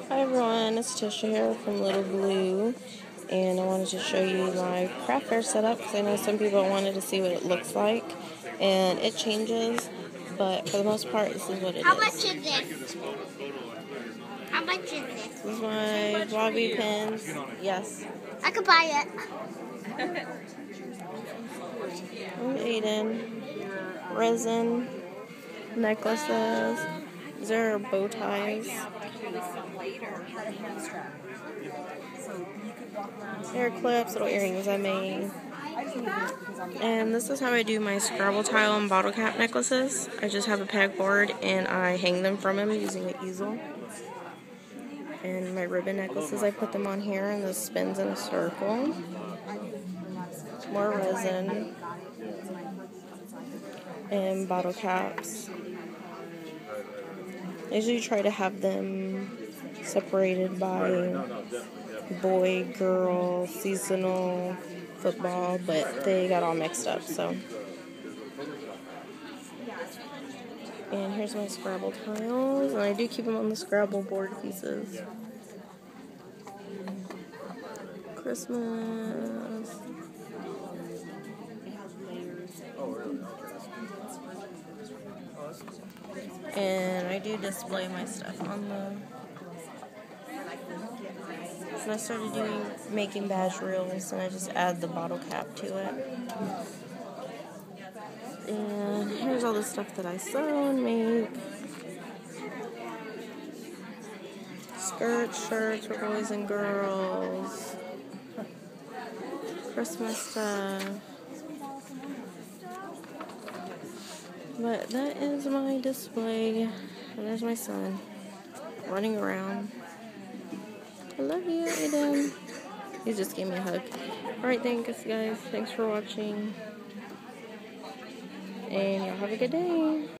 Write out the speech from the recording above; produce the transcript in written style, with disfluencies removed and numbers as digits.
Hi everyone, it's Tisha here from Little Blue, and I wanted to show you my craft fair setup because I know some people wanted to see what it looks like, and it changes, but for the most part this is what it is. How much is this? How much is this? This is my bobby pins. Yes. I could buy it. Aiden. Resin. Necklaces. These are bow ties. Hair clips, little earrings I made. And this is how I do my Scrabble tile and bottle cap necklaces. I just have a pegboard and I hang them from them using an easel. And my ribbon necklaces, I put them on here and this spins in a circle. More resin. And bottle caps. I usually try to have them separated by boy, girl, seasonal, football, but they got all mixed up, so. And here's my Scrabble tiles, and I do keep them on the Scrabble board pieces. Christmas. And I do display my stuff on the... And I started making badge reels, and I just add the bottle cap to it. And here's all the stuff that I sew and make. Skirts, shirts for boys and girls. Christmas stuff. But that is my display. And there's my son running around. I love you, Aiden. He just gave me a hug. Alright, thanks guys. Thanks for watching. And y'all have a good day.